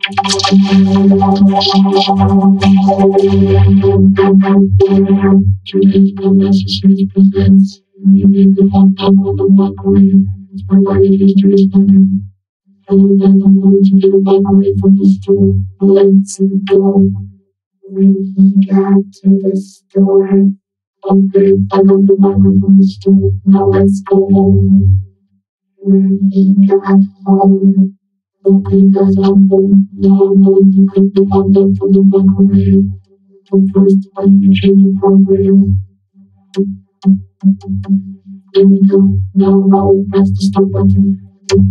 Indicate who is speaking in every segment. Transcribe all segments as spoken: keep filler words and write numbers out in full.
Speaker 1: Today's unnecessary presents. Maybe the one time of the mockery. It's my body history is burning. And then I'm going to get a mockery from the store. Let's go. When he got to the store. Okay, I got the mockery from the store. Now let's go home. When he got home. Okay, guys, I'm home. Now I'm going to get the one time from the mockery. But first, I need to change the program. There we go. Now I'll press the start button.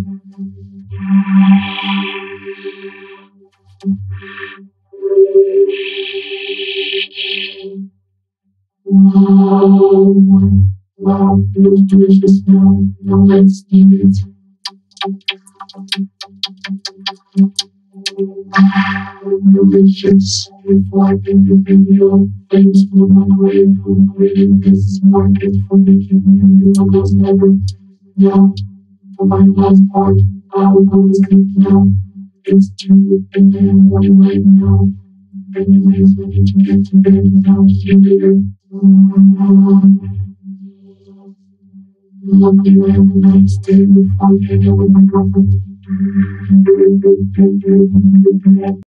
Speaker 1: Wow. Wow. Looks delicious now. Now let's eat it. Delicious. Before I end the video, thanks for my great food creating this market for making new logos ever. Now, for my last part, I will go to sleep now. It's two a m right now. Anyways, I need to get to bed now. See you later. Luckily, I have a nice day before I hang out with my girlfriend.